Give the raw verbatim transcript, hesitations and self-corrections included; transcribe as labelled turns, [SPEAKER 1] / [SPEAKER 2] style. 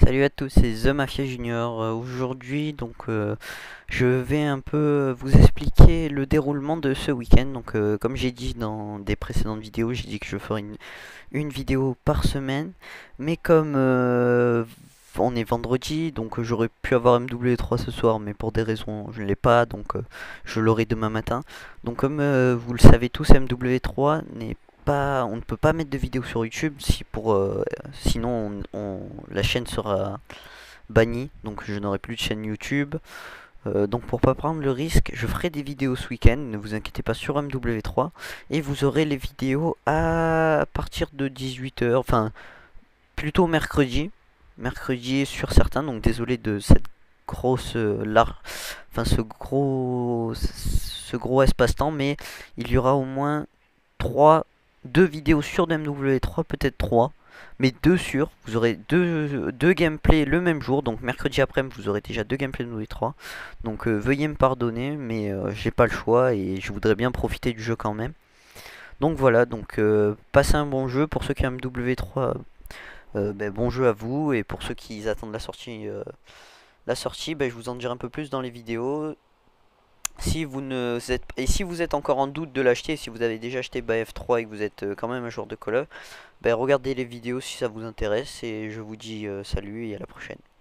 [SPEAKER 1] Salut à tous, c'est The Mafia Junior. Euh, Aujourd'hui, donc, euh, je vais un peu vous expliquer le déroulement de ce week-end. Donc, euh, comme j'ai dit dans des précédentes vidéos, j'ai dit que je ferais une, une vidéo par semaine. Mais comme euh, on est vendredi, donc euh, j'aurais pu avoir M W trois ce soir, mais pour des raisons, je ne l'ai pas, donc euh, je l'aurai demain matin. Donc, comme euh, vous le savez tous, M W trois n'est pas, on ne peut pas mettre de vidéo sur YouTube si pour, euh, sinon on, on- la chaîne sera bannie, donc je n'aurai plus de chaîne YouTube. Euh, donc pour pas prendre le risque, je ferai des vidéos ce week-end, ne vous inquiétez pas sur M W trois, et vous aurez les vidéos à partir de dix-huit heures, enfin plutôt mercredi, mercredi sur certains, donc désolé de cette grosse euh, lar- enfin ce gros ce gros espace-temps, mais il y aura au moins trois deux vidéos sur M W trois, peut-être trois, mais deux sur. Vous aurez deux, deux gameplays le même jour, donc mercredi après-midi vous aurez déjà deux gameplays de M W trois. Donc euh, veuillez me pardonner, mais euh, j'ai pas le choix et je voudrais bien profiter du jeu quand même. Donc voilà, donc euh, passez un bon jeu pour ceux qui ont M W trois. Euh, ben, bon jeu à vous, et pour ceux qui attendent la sortie, euh, la sortie, ben, je vous en dirai un peu plus dans les vidéos. Si vous ne êtes et si vous êtes encore en doute de l'acheter, si vous avez déjà acheté B F trois et que vous êtes euh, quand même un joueur de Call of, ben regardez les vidéos si ça vous intéresse, et je vous dis euh, salut et à la prochaine.